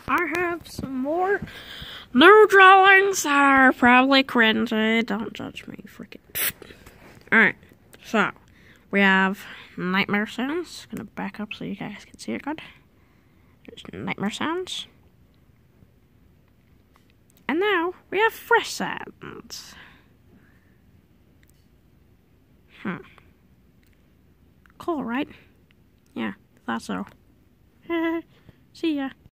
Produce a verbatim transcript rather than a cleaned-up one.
I have some more new drawings that are probably cringy. Don't judge me, freaking. Alright, so we have nightmare sounds. Gonna back up so you guys can see it good. There's nightmare sounds. And now we have fresh sounds. Hmm. Cool, right? Yeah, thought so. See ya.